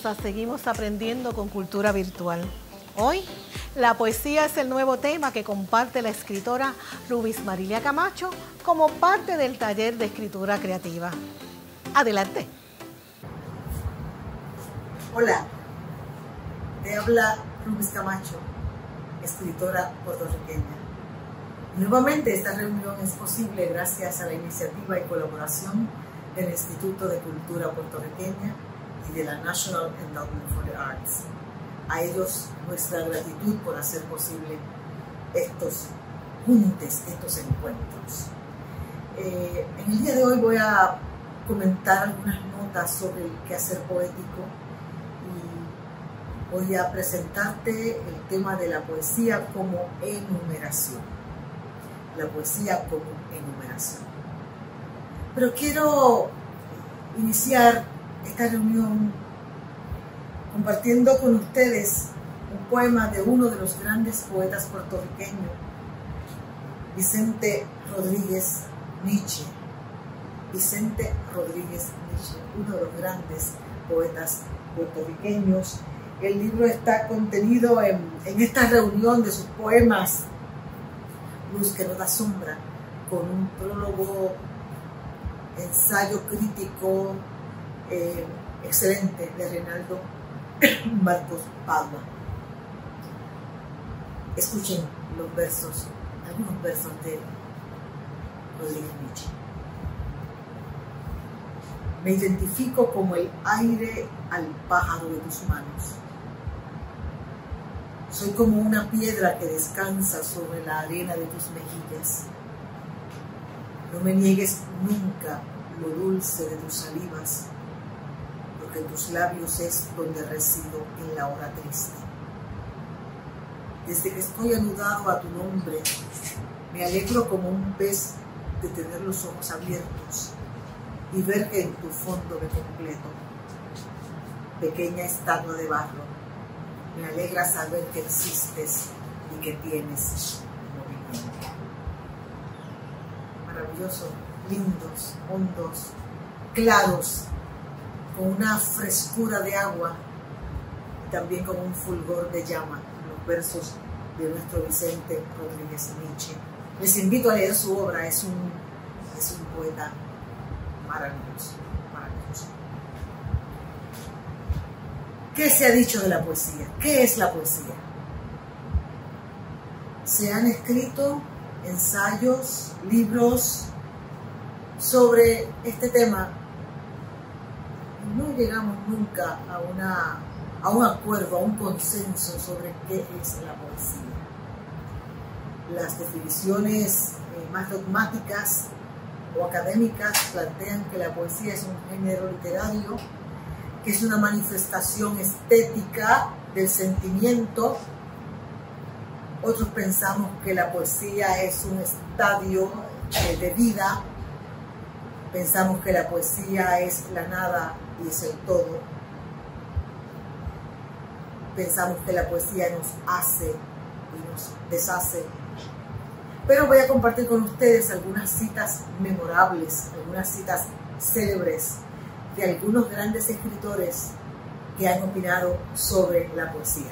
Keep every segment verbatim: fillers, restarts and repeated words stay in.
hermosa, seguimos aprendiendo con Cultura Virtual. Hoy, la poesía es el nuevo tema que comparte la escritora Rubis Marilia Camacho como parte del taller de escritura creativa. Adelante. Hola, te habla Rubis Camacho, escritora puertorriqueña. Nuevamente esta reunión es posible gracias a la iniciativa y colaboración del Instituto de Cultura Puertorriqueña y de la National Endowment for the Arts. A ellos nuestra gratitud por hacer posible estos juntes, estos encuentros. Eh, en el día de hoy voy a comentar algunas notas sobre el quehacer poético y voy a presentarte el tema de la poesía como enumeración. La poesía como enumeración. Pero quiero iniciar esta reunión compartiendo con ustedes un poema de uno de los grandes poetas puertorriqueños, Vicente Rodríguez Nietzsche. Vicente Rodríguez Nietzsche, uno de los grandes poetas puertorriqueños. El libro está contenido en, en esta reunión de sus poemas, Luz que no da sombra, con un prólogo, ensayo crítico eh, excelente de Reinaldo Marcos Padua. Escuchen los versos, algunos versos de Rodríguez Nietzsche. Me identifico como el aire al pájaro de tus manos. Soy como una piedra que descansa sobre la arena de tus mejillas. No me niegues nunca lo dulce de tus salivas, porque en tus labios es donde resido en la hora triste. Desde que estoy anudado a tu nombre, me alegro como un pez de tener los ojos abiertos y ver que en tu fondo me completo. Pequeña estatua de barro, me alegra saber que existes y que tienes movimiento. Maravillosos, lindos, hondos, claros, con una frescura de agua y también con un fulgor de llama, los versos de nuestro Vicente Rodríguez Nietzsche. Les invito a leer su obra, es un, es un poeta maravilloso, maravilloso. ¿Qué se ha dicho de la poesía? ¿Qué es la poesía? Se han escrito ensayos, libros sobre este tema. No llegamos nunca a, una, a un acuerdo, a un consenso sobre qué es la poesía. Las definiciones eh, más dogmáticas o académicas plantean que la poesía es un género literario, que es una manifestación estética del sentimiento. Otros pensamos que la poesía es un estadio eh, de vida. Pensamos que la poesía es la nada y es el todo. Pensamos que la poesía nos hace y nos deshace. Pero voy a compartir con ustedes algunas citas memorables, algunas citas célebres de algunos grandes escritores que han opinado sobre la poesía.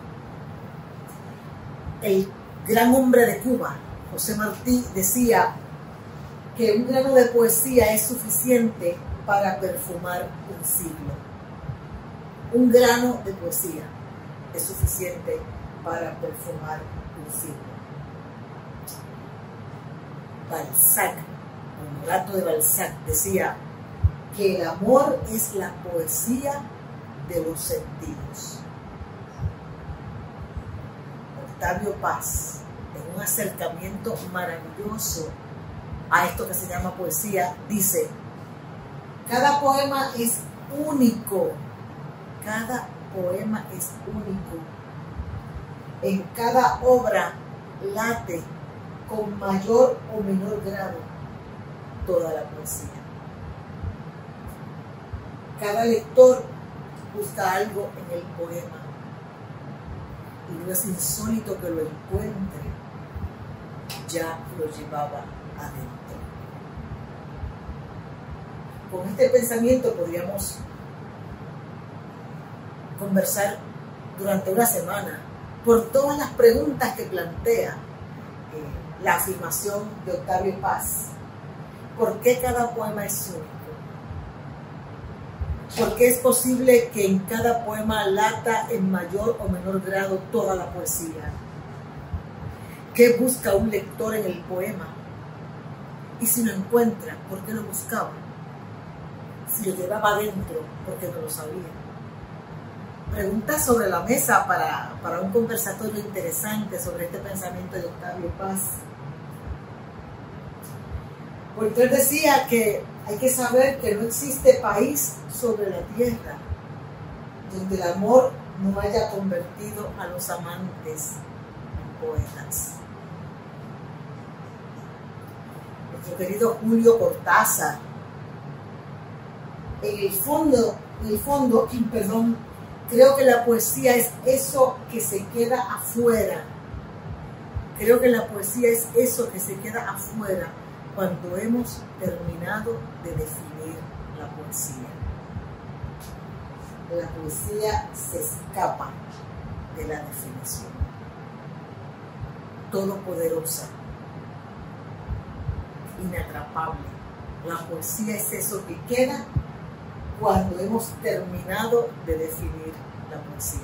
El gran hombre de Cuba, José Martí, decía que un grano de poesía es suficiente para perfumar un siglo. Un grano de poesía es suficiente para perfumar un siglo. Balzac, Honorato de Balzac, decía que el amor es la poesía de los sentidos. Octavio Paz, en un acercamiento maravilloso a esto que se llama poesía, dice: cada poema es único, cada poema es único. En cada obra late con mayor o menor grado toda la poesía. Cada lector busca algo en el poema y no es insólito que lo encuentre, ya lo llevaba adentro. Con este pensamiento podríamos conversar durante una semana por todas las preguntas que plantea eh, la afirmación de Octavio Paz. ¿Por qué cada poema es único? ¿Por qué es posible que en cada poema lata en mayor o menor grado toda la poesía? ¿Qué busca un lector en el poema? Y si lo encuentra, ¿por qué lo buscaba? Si lo llevaba adentro, ¿por qué no lo sabía? Preguntas sobre la mesa para, para un conversatorio interesante sobre este pensamiento de Octavio Paz. Porque él decía que hay que saber que no existe país sobre la tierra donde el amor no haya convertido a los amantes en poetas. Nuestro querido Julio Cortázar, en el fondo, en el fondo, perdón, creo que la poesía es eso que se queda afuera. Creo que la poesía es eso que se queda afuera cuando hemos terminado de definir la poesía. La poesía se escapa de la definición. Todopoderosa, inatrapable. La poesía es eso que queda cuando hemos terminado de definir la poesía.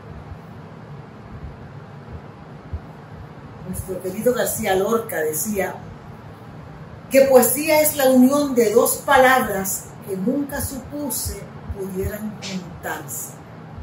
Nuestro querido García Lorca decía que poesía es la unión de dos palabras que nunca supuse pudieran juntarse.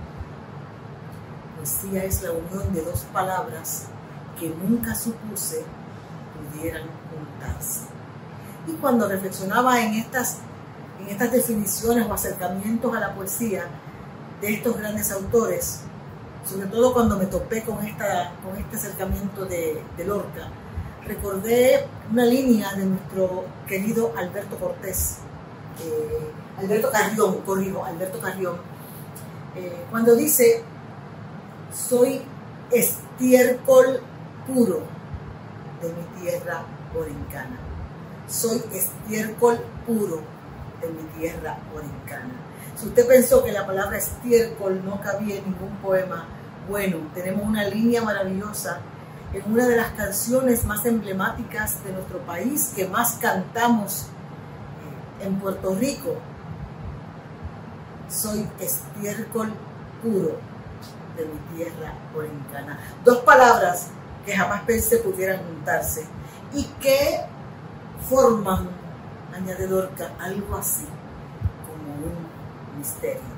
Poesía es la unión de dos palabras que nunca supuse pudieran juntarse. Y cuando reflexionaba en estas, en estas definiciones o acercamientos a la poesía de estos grandes autores, sobre todo cuando me topé con, esta, con este acercamiento de, de Lorca, recordé una línea de nuestro querido Alberto Cortés, eh, Alberto Carrión, corrijo, Alberto Carrión, eh, cuando dice: soy estiércol puro de mi tierra borincana. Soy estiércol puro de mi tierra borincana. Si usted pensó que la palabra estiércol no cabía en ningún poema, bueno, tenemos una línea maravillosa en una de las canciones más emblemáticas de nuestro país, que más cantamos en Puerto Rico. Soy estiércol puro de mi tierra borincana. Dos palabras que jamás pensé pudieran juntarse y que forman, añade Lorca, algo así como un misterio.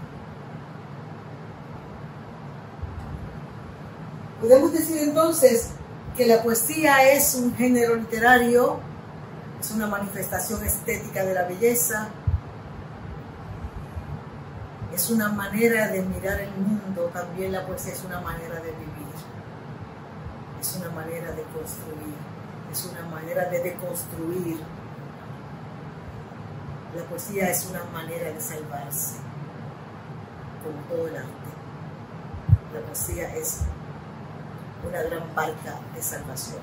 Podemos decir entonces que la poesía es un género literario, es una manifestación estética de la belleza, es una manera de mirar el mundo. También la poesía es una manera de vivir, es una manera de construir, es una manera de deconstruir. La poesía es una manera de salvarse, como todo el arte. La poesía es una gran barca de salvación.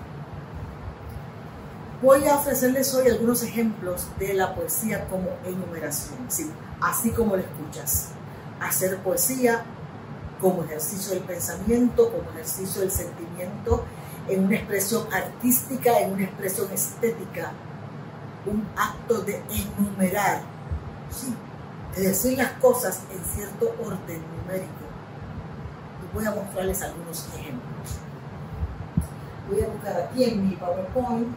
Voy a ofrecerles hoy algunos ejemplos de la poesía como enumeración, sí, así como lo escuchas. Hacer poesía como ejercicio del pensamiento, como ejercicio del sentimiento, en una expresión artística, en una expresión estética, un acto de enumerar, sí, de decir las cosas en cierto orden numérico. Y voy a mostrarles algunos ejemplos. Voy a buscar aquí en mi PowerPoint,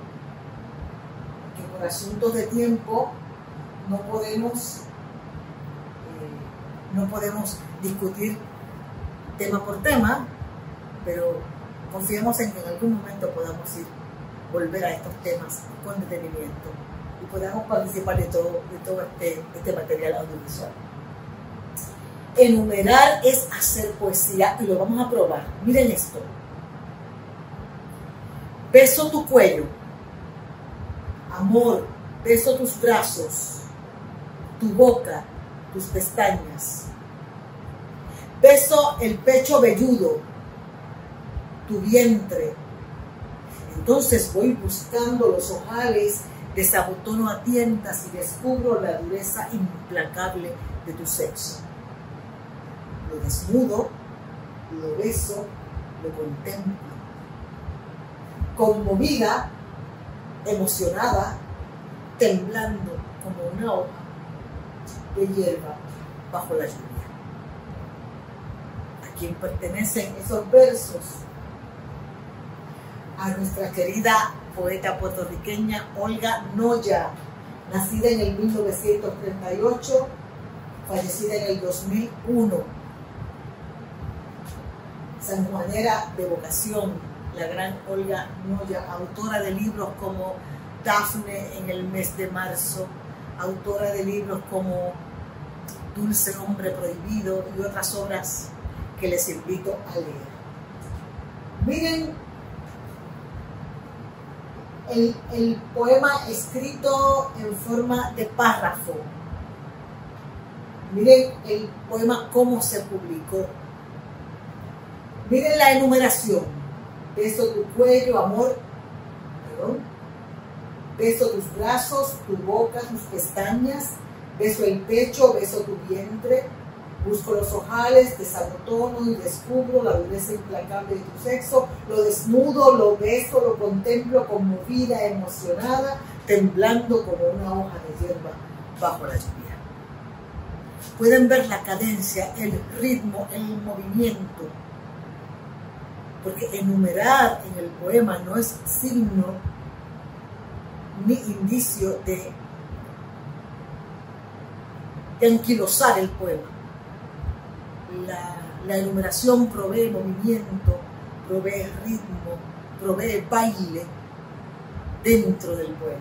que por asuntos de tiempo no podemos, eh, no podemos discutir tema por tema, pero confiemos en que en algún momento podamos ir, volver a estos temas con detenimiento y podamos participar de todo, de todo este, este material audiovisual. Enumerar es hacer poesía y lo vamos a probar. Miren esto. Beso tu cuello, amor, beso tus brazos, tu boca, tus pestañas. Beso el pecho velludo, tu vientre. Entonces voy buscando los ojales, desabotono a tientas y descubro la dureza implacable de tu sexo. Lo desnudo, lo beso, lo contemplo. Conmovida, emocionada, temblando como una hoja de hierba bajo la lluvia. ¿A quién pertenecen esos versos? A nuestra querida poeta puertorriqueña Olga Noya, nacida en el mil novecientos treinta y ocho, fallecida en el dos mil uno. Sanjuanera de vocación, la gran Olga Noya, autora de libros como Dafne en el mes de marzo, autora de libros como Dulce hombre prohibido y otras obras que les invito a leer. Miren el, el poema escrito en forma de párrafo. Miren el poema cómo se publicó. Miren la enumeración. Beso tu cuello, amor, perdón. Beso tus brazos, tu boca, tus pestañas. Beso el pecho, beso tu vientre. Busco los ojales, desabotono y descubro la dureza implacable de tu sexo. Lo desnudo, lo beso, lo contemplo conmovida, emocionada, temblando como una hoja de hierba bajo la lluvia. Pueden ver la cadencia, el ritmo, el movimiento. Porque enumerar en el poema no es signo ni indicio de, de anquilosar el poema. La, la enumeración provee movimiento, provee ritmo, provee baile dentro del poema.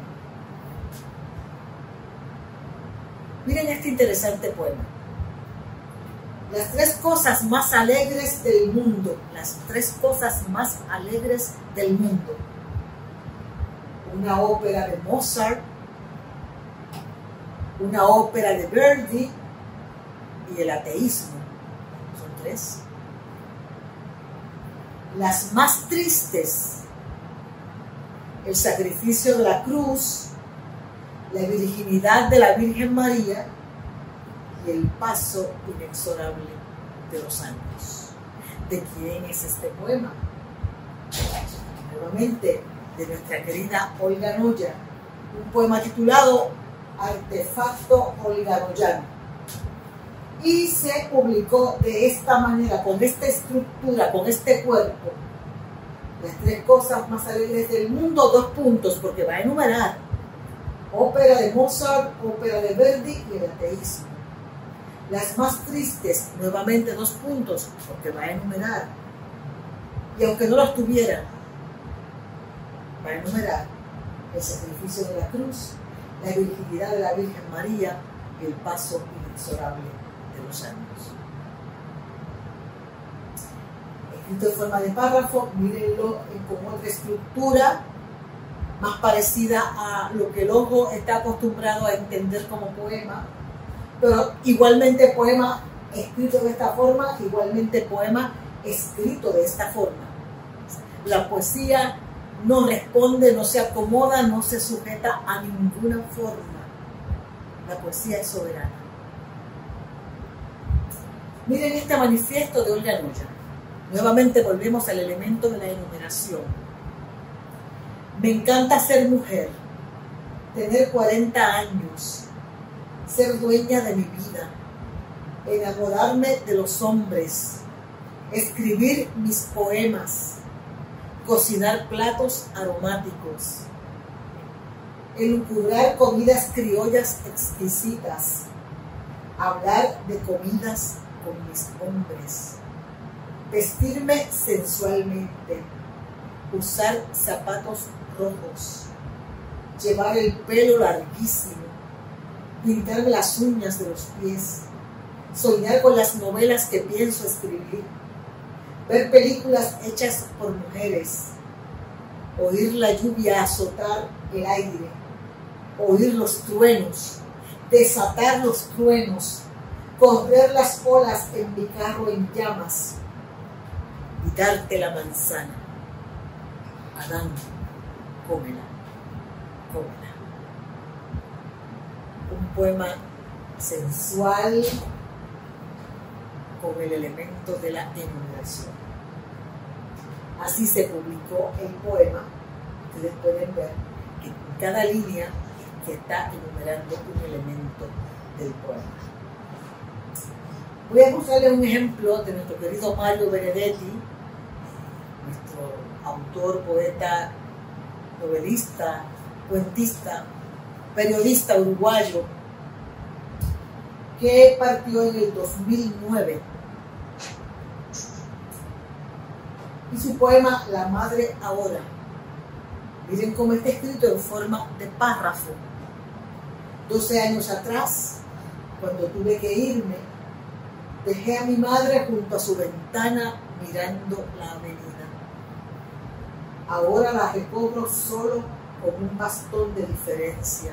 Miren este interesante poema. Las tres cosas más alegres del mundo, las tres cosas más alegres del mundo. Una ópera de Mozart, una ópera de Verdi y el ateísmo. Son tres. Las más tristes, el sacrificio de la cruz, la virginidad de la Virgen María y el paso inexorable de los años. ¿De quién es este poema? Nuevamente, de nuestra querida Olga Noya, un poema titulado Artefacto olganoyano. Y se publicó de esta manera, con esta estructura, con este cuerpo. Las tres cosas más alegres del mundo, dos puntos, porque va a enumerar ópera de Mozart, ópera de Verdi y el ateísmo. Las más tristes, nuevamente dos puntos, porque va a enumerar. Y aunque no los tuviera, va a enumerar el sacrificio de la cruz, la virginidad de la Virgen María y el paso inexorable de los años. Escrito en forma de párrafo, mírenlo con otra estructura, más parecida a lo que el ojo está acostumbrado a entender como poema, pero igualmente poema escrito de esta forma, igualmente poema escrito de esta forma. La poesía no responde, no se acomoda, no se sujeta a ninguna forma. La poesía es soberana. Miren este manifiesto de Olga Noya. Nuevamente volvemos al elemento de la enumeración. Me encanta ser mujer, tener cuarenta años, ser dueña de mi vida, enamorarme de los hombres, escribir mis poemas, cocinar platos aromáticos, elucubrar comidas criollas exquisitas, hablar de comidas con mis hombres, vestirme sensualmente, usar zapatos rojos, llevar el pelo larguísimo, pintarme las uñas de los pies, soñar con las novelas que pienso escribir, ver películas hechas por mujeres, oír la lluvia azotar el aire, oír los truenos, desatar los truenos, correr las olas en mi carro en llamas y darte la manzana. Adán, cómela, cómela. Un poema sensual, con el elemento de la enumeración. Así se publicó el poema. Ustedes pueden ver que en cada línea que está enumerando un elemento del poema. Voy a mostrarles un ejemplo de nuestro querido Mario Benedetti, nuestro autor, poeta, novelista, cuentista, periodista uruguayo, que partió en el dos mil nueve. Y su poema La Madre Ahora. Miren cómo está escrito en forma de párrafo. doce años atrás, cuando tuve que irme, dejé a mi madre junto a su ventana mirando la avenida. Ahora la recobro solo con un bastón de diferencia.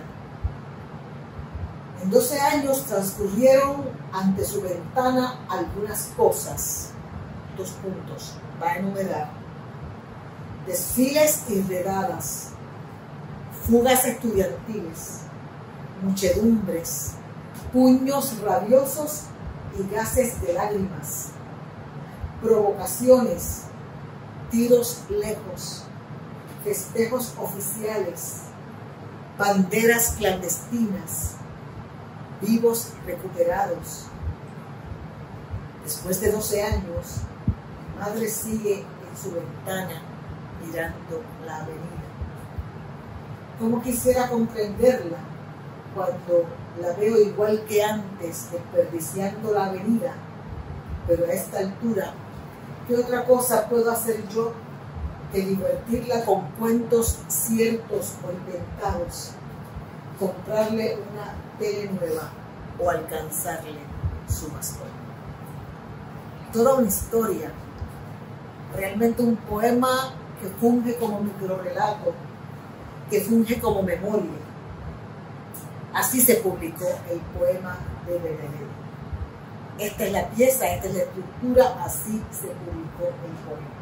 En doce años transcurrieron ante su ventana algunas cosas. Dos puntos, va a enumerar. Desfiles y redadas, fugas estudiantiles, muchedumbres, puños rabiosos y gases de lágrimas, provocaciones, tiros lejos, festejos oficiales, banderas clandestinas, vivos recuperados. Después de doce años, mi madre sigue en su ventana mirando la avenida. Como quisiera comprenderla cuando la veo igual que antes, desperdiciando la avenida, pero a esta altura, ¿qué otra cosa puedo hacer yo que divertirla con cuentos ciertos o inventados, comprarle una tele nueva o alcanzarle su mascota? Toda una historia, realmente un poema que funge como microrrelato, que funge como memoria. Así se publicó el poema de Benedetti. Esta es la pieza, esta es la estructura, así se publicó el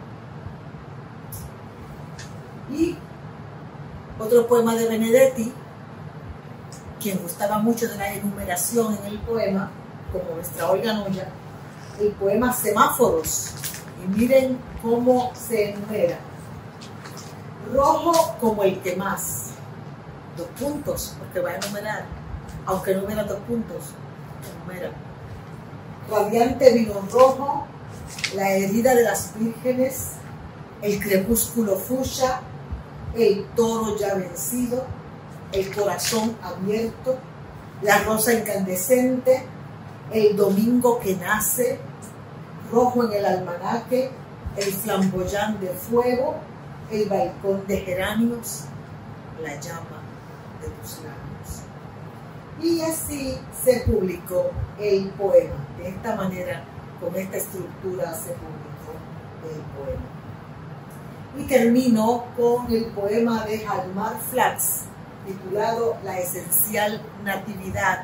poema. Y otro poema de Benedetti, quien gustaba mucho de la enumeración en el poema, como nuestra Olga Noya, el poema Semáforos. Y miren cómo se enumera. Rojo como el que más. Dos puntos, porque va a enumerar. Aunque enumera dos puntos, enumera. Radiante vino rojo, la herida de las vírgenes, el crepúsculo fucsia, el toro ya vencido, el corazón abierto, la rosa incandescente, el domingo que nace, rojo en el almanaque, el flamboyán de fuego, el balcón de geranios, la llama de tus labios. Y así se publicó el poema. De esta manera, con esta estructura, se publicó el poema. Y termino con el poema de Hjalmar Flats, titulado La esencial natividad.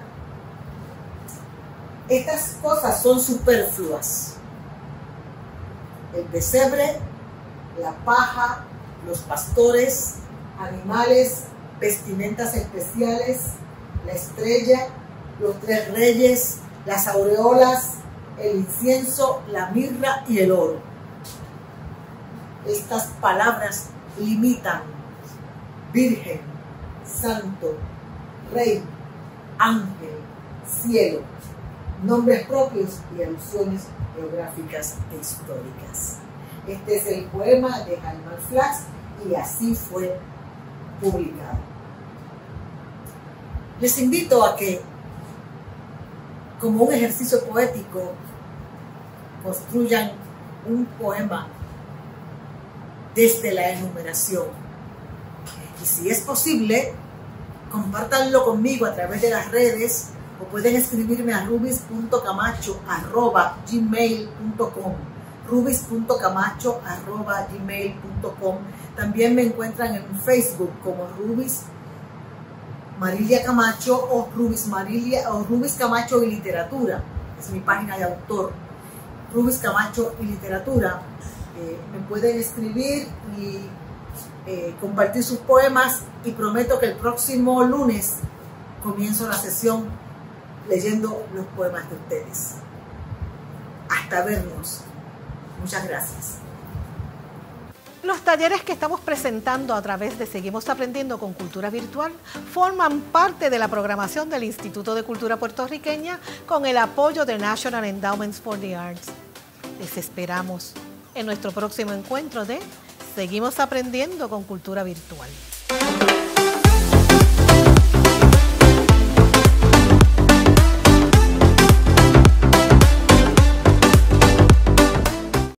Estas cosas son superfluas. El pesebre, la paja, los pastores, animales, vestimentas especiales, la estrella, los tres reyes, las aureolas, el incienso, la mirra y el oro. Estas palabras limitan virgen, santo, rey, ángel, cielo, nombres propios y alusiones geográficas e históricas. Este es el poema de Hjalmar Flats y así fue publicado. Les invito a que, como un ejercicio poético, construyan un poema desde la enumeración. Y si es posible, compártanlo conmigo a través de las redes o pueden escribirme a rubis punto camacho arroba gmail punto com. rubis punto camacho arroba gmail punto com. También me encuentran en Facebook como Rubis Marilia Camacho o Rubis Marilia o Rubis Camacho y Literatura. Es mi página de autor. Rubis Camacho y Literatura. Eh, me pueden escribir y eh, compartir sus poemas y prometo que el próximo lunes comienzo la sesión leyendo los poemas de ustedes. hasta vernos. Muchas gracias. Los talleres que estamos presentando a través de Seguimos Aprendiendo con Cultura Virtual forman parte de la programación del Instituto de Cultura Puertorriqueña con el apoyo de National Endowments for the Arts. Les esperamos en nuestro próximo encuentro de Seguimos Aprendiendo con Cultura Virtual.